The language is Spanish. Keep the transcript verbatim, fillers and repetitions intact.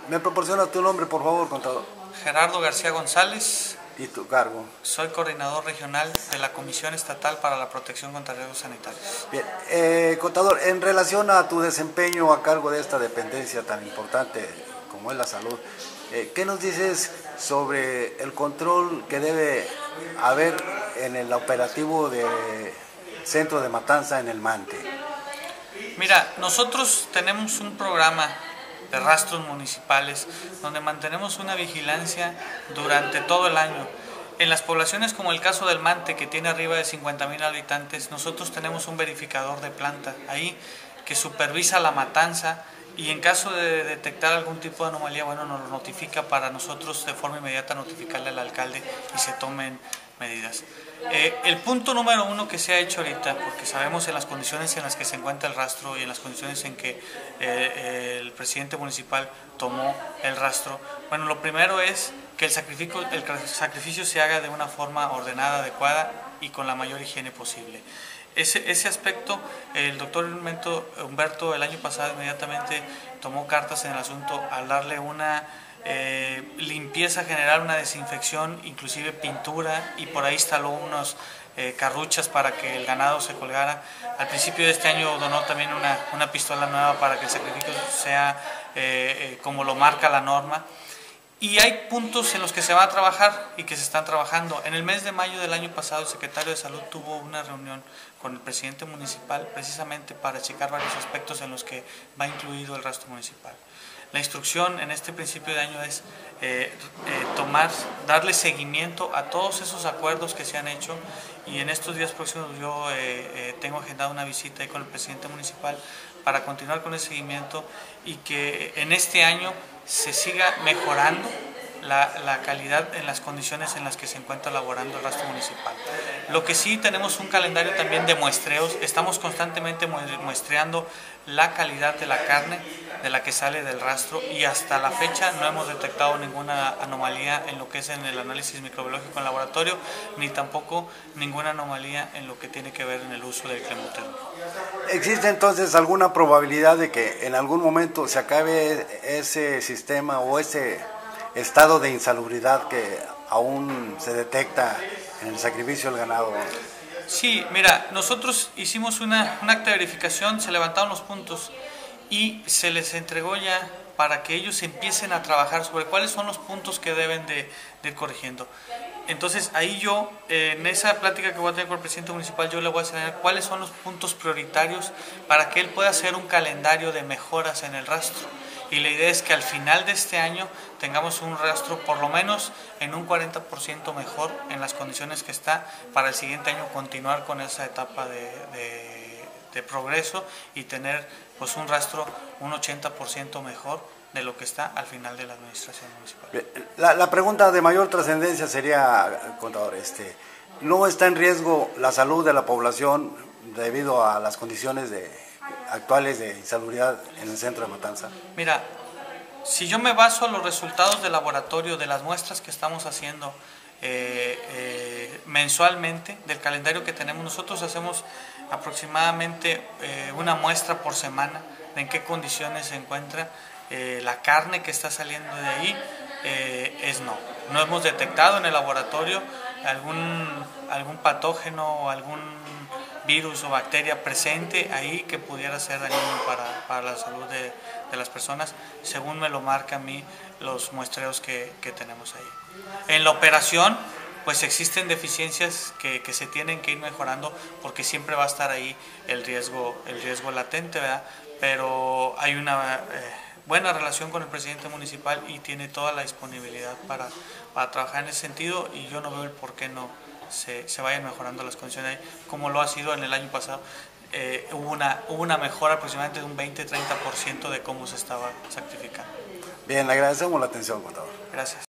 ¿Me proporcionas tu nombre, por favor, contador? Gerardo García González. ¿Y tu cargo? Soy coordinador regional de la Comisión Estatal para la Protección contra Riesgos Sanitarios. Bien, eh, contador, en relación a tu desempeño a cargo de esta dependencia tan importante como es la salud, eh, ¿qué nos dices sobre el control que debe haber en el operativo del centro de matanza en el Mante? Mira, nosotros tenemos un programa de rastros municipales donde mantenemos una vigilancia durante todo el año. En las poblaciones como el caso del Mante, que tiene arriba de cincuenta mil habitantes, nosotros tenemos un verificador de planta ahí que supervisa la matanza y en caso de detectar algún tipo de anomalía, bueno, nos lo notifica para nosotros de forma inmediata notificarle al alcalde y se tomen medidas. Eh, el punto número uno que se ha hecho ahorita, porque sabemos en las condiciones en las que se encuentra el rastro y en las condiciones en que eh, el presidente municipal tomó el rastro, bueno, lo primero es que el sacrificio, el sacrificio se haga de una forma ordenada, adecuada y con la mayor higiene posible. Ese, ese aspecto, el doctor Humberto, Humberto el año pasado inmediatamente tomó cartas en el asunto al darle una Eh, limpieza general, una desinfección, inclusive pintura, y por ahí instaló unos eh, carruchas para que el ganado se colgara. Al principio de este año donó también una, una pistola nueva para que el sacrificio sea eh, eh, como lo marca la norma. Y hay puntos en los que se va a trabajar y que se están trabajando. En el mes de mayo del año pasado, el secretario de Salud tuvo una reunión con el presidente municipal precisamente para checar varios aspectos en los que va incluido el rastro municipal. La instrucción en este principio de año es eh, eh, tomar, darle seguimiento a todos esos acuerdos que se han hecho, y en estos días próximos yo eh, eh, tengo agendada una visita ahí con el presidente municipal para continuar con el seguimiento y que en este año se siga mejorando La, la calidad en las condiciones en las que se encuentra laborando el rastro municipal. Lo que sí, tenemos un calendario también de muestreos, estamos constantemente muestreando la calidad de la carne de la que sale del rastro, y hasta la fecha no hemos detectado ninguna anomalía en lo que es en el análisis microbiológico en laboratorio, ni tampoco ninguna anomalía en lo que tiene que ver en el uso del clenbuterol. ¿Existe entonces alguna probabilidad de que en algún momento se acabe ese sistema o ese estado de insalubridad que aún se detecta en el sacrificio del ganado? Sí, mira, nosotros hicimos una, un acta de verificación, se levantaron los puntos y se les entregó ya para que ellos empiecen a trabajar sobre cuáles son los puntos que deben de, de ir corrigiendo. Entonces ahí yo, eh, en esa plática que voy a tener con el presidente municipal, yo le voy a enseñar cuáles son los puntos prioritarios para que él pueda hacer un calendario de mejoras en el rastro. Y la idea es que al final de este año tengamos un rastro por lo menos en un cuarenta por ciento mejor en las condiciones que está, para el siguiente año continuar con esa etapa de, de, de progreso y tener pues un rastro un ochenta por ciento mejor de lo que está al final de la administración municipal. La, la pregunta de mayor trascendencia sería, contador, este, ¿no está en riesgo la salud de la población debido a las condiciones de actuales de insalubridad en el centro de matanza? Mira, si yo me baso a los resultados de laboratorio, de las muestras que estamos haciendo eh, eh, mensualmente, del calendario que tenemos, nosotros hacemos aproximadamente eh, una muestra por semana de en qué condiciones se encuentra eh, la carne que está saliendo de ahí, eh, es no. No hemos detectado en el laboratorio algún, algún patógeno o algún virus o bacteria presente ahí que pudiera ser dañino para, para la salud de, de las personas, según me lo marca a mí los muestreos que, que tenemos ahí. En la operación, pues existen deficiencias que, que se tienen que ir mejorando, porque siempre va a estar ahí el riesgo, el riesgo latente, ¿verdad? Pero hay una eh, buena relación con el presidente municipal y tiene toda la disponibilidad para, para trabajar en ese sentido, y yo no veo el por qué no Se, se vayan mejorando las condiciones ahí, como lo ha sido en el año pasado. Eh, hubo, una, hubo una mejora aproximadamente de un veinte a treinta por ciento de cómo se estaba sacrificando. Bien, le agradecemos la atención, contador. Gracias.